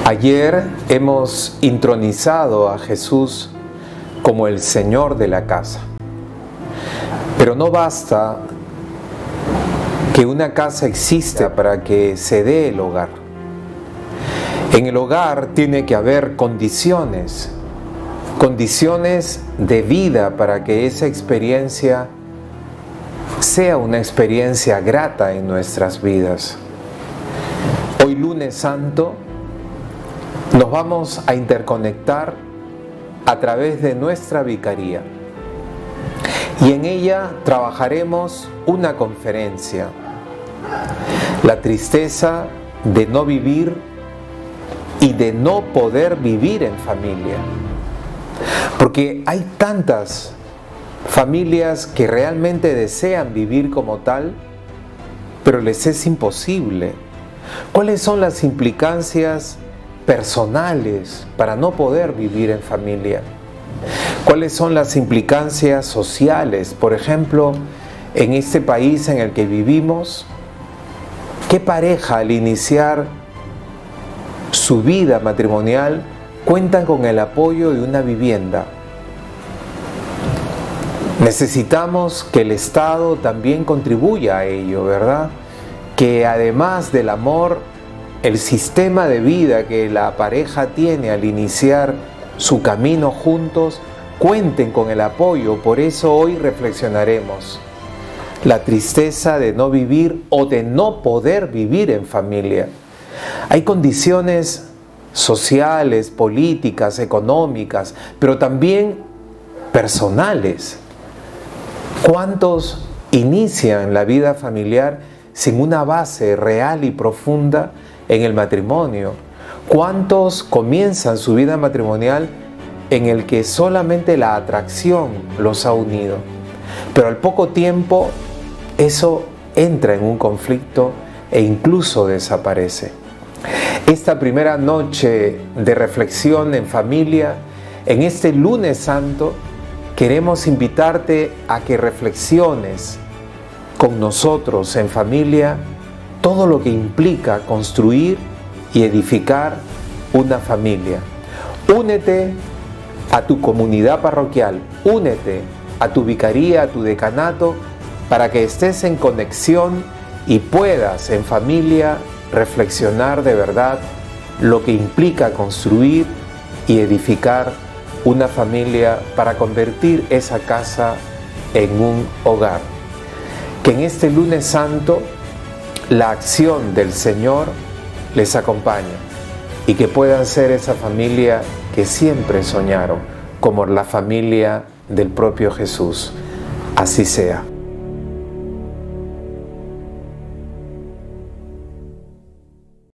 Ayer hemos intronizado a Jesús como el Señor de la casa. Pero no basta que una casa exista para que se dé el hogar. En el hogar tiene que haber condiciones de vida para que esa experiencia sea una experiencia grata en nuestras vidas. Hoy lunes santo nos vamos a interconectar a través de nuestra vicaría y en ella trabajaremos una conferencia: la tristeza de no vivir y de no poder vivir en familia. Porque hay tantas familias que realmente desean vivir como tal, pero les es imposible. ¿Cuáles son las implicancias personales para no poder vivir en familia? ¿Cuáles son las implicancias sociales? Por ejemplo, en este país en el que vivimos, ¿qué pareja al iniciar su vida matrimonial cuentan con el apoyo de una vivienda? Necesitamos que el Estado también contribuya a ello, ¿verdad? Que además del amor, el sistema de vida que la pareja tiene al iniciar su camino juntos, cuenten con el apoyo. Por eso hoy reflexionaremos la tristeza de no vivir o de no poder vivir en familia. Hay condiciones sociales, políticas, económicas, pero también personales. ¿Cuántos inician la vida familiar sin una base real y profunda en el matrimonio? ¿Cuántos comienzan su vida matrimonial en el que solamente la atracción los ha unido? Pero al poco tiempo eso entra en un conflicto e incluso desaparece. Esta primera noche de reflexión en familia, en este lunes santo, queremos invitarte a que reflexiones con nosotros en familia todo lo que implica construir y edificar una familia. Únete a tu comunidad parroquial, únete a tu vicaría, a tu decanato, para que estés en conexión y puedas en familia reflexionar de verdad lo que implica construir y edificar una familia para convertir esa casa en un hogar. Que en este lunes santo la acción del Señor les acompañe y que puedan ser esa familia que siempre soñaron, como la familia del propio Jesús. Así sea.